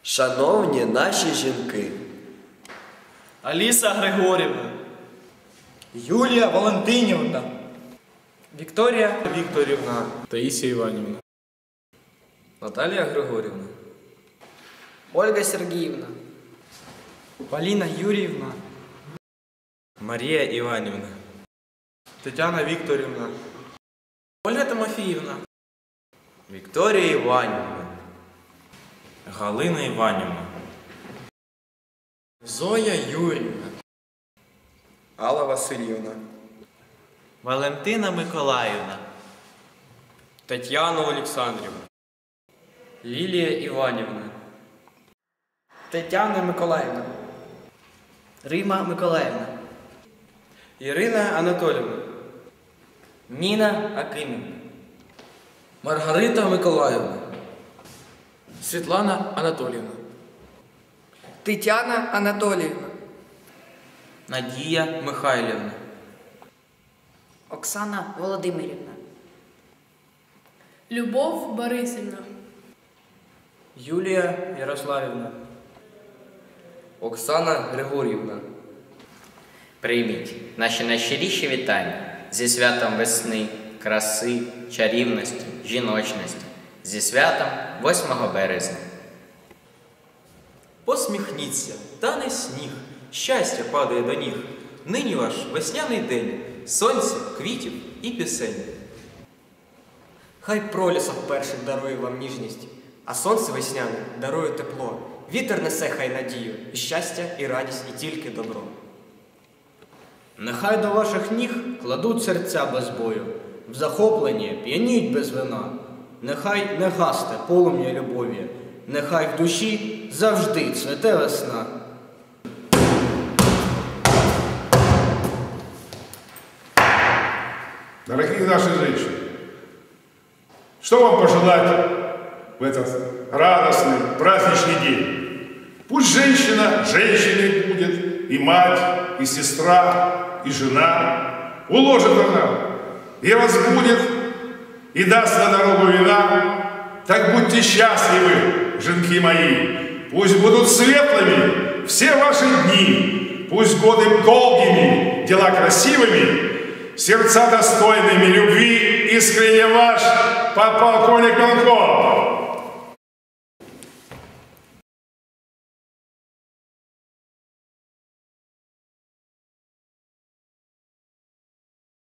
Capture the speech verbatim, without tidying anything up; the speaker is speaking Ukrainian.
Шановні наші жінки, Аліса Григорівна, Юлія Валентинівна, Вікторія Вікторівна, Таїсія Іванівна, Наталія Григорівна, Ольга Сергіївна, Поліна Юріївна, Марія Іванівна, Тетяна Вікторівна, Ольга Тимофіївна, Вікторія Іванівна, Галина Іванівна, Зоя Юріївна, Алла Васильівна, Валентина Миколаївна, Тетяна Олександрівна, Лілія Іванівна, Тетяна Миколаївна, Рима Миколаївна, Ірина Анатоліївна, Ніна Акимівна, Маргарита Миколаївна, Світлана Анатоліївна, Тетяна Анатоліївна, Надія Михайлівна, Оксана Володимирівна, Любов Борисівна, Юлія Ярославівна, Оксана Григорівна. Прийміть наші найщиріші вітання зі святом весни, краси, чарівності, жіночності, зі святом восьмого березня. посміхніться, тане сніг, щастя падає до ніг. Нині ваш весняний день, сонця, квітів і пісень. Хай пролісок перший дарує вам ніжність, а сонце весняне дарує тепло. Вітер несе хай надію, і щастя, і радість, і тільки добро. Нехай до ваших ніг кладуть серця без бою, в захопленні п'яніють без вина. Нехай не гасте полум'я любові, нехай в душі завжди цвете весна. Дорогие наши женщины, что вам пожелать в этот радостный праздничный день? Пусть женщина женщиной будет, и мать, и сестра, и жена. Уложит она, и разбудит, и даст на дорогу вина. Так будьте счастливы, женки мои, пусть будут светлыми все ваши дни, пусть годы долгими, дела красивыми, сердца достойными любви, искренне ваш подполковник Мелков.